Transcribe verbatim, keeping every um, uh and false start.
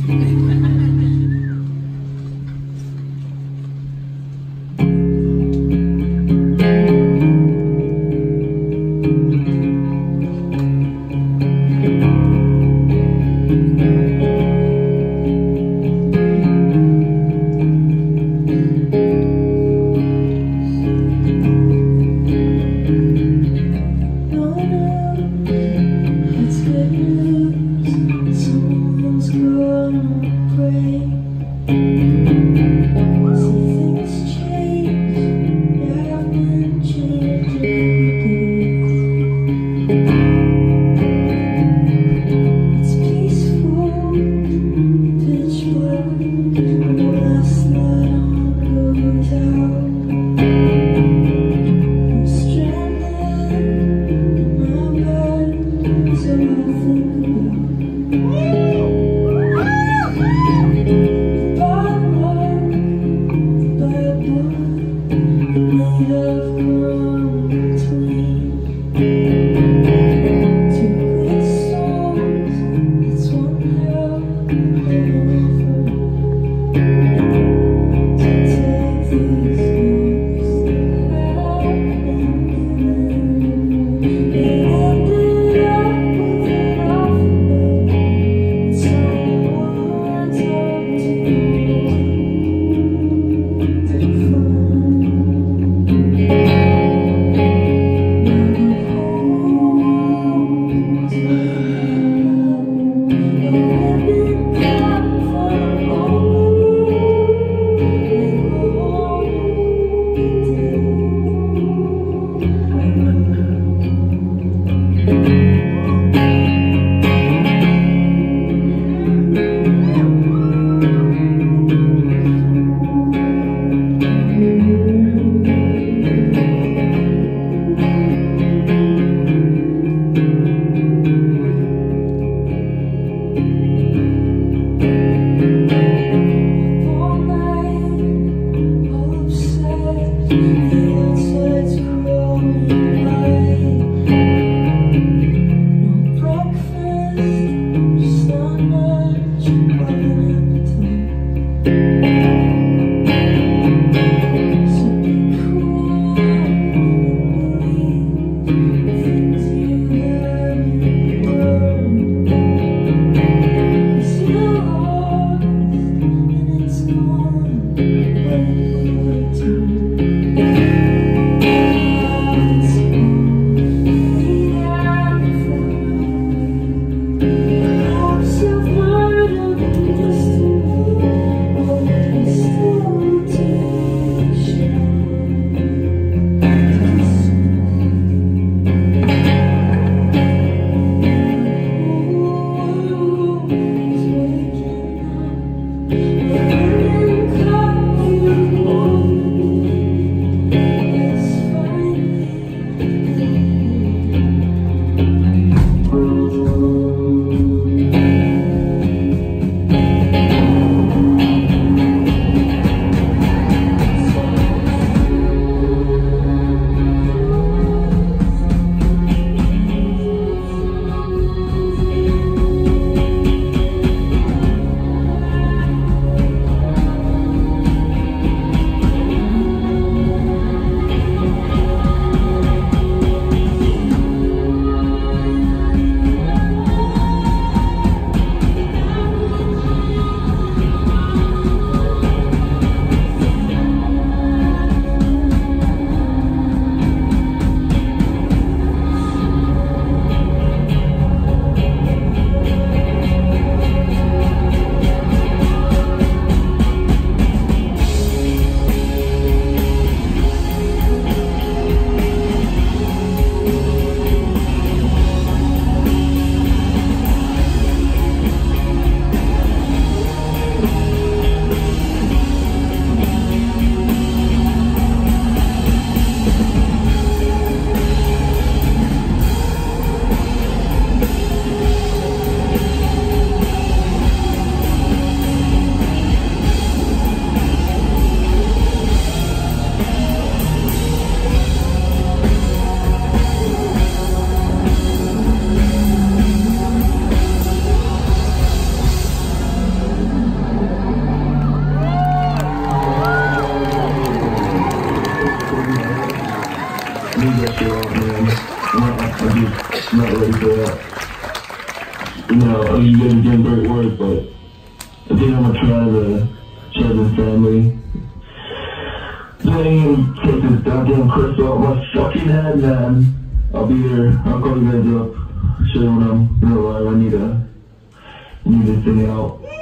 Someone's gonna leave that shit off, man. I'm not, I'm just not ready for that. You know, I mean, you guys are doing great work, but I think I'm gonna try the Chevron family. Playing, take this goddamn crystal out my fucking head, man. I'll be there. I'll call you guys up. Show you when I'm real live. I need to, I need this thing out.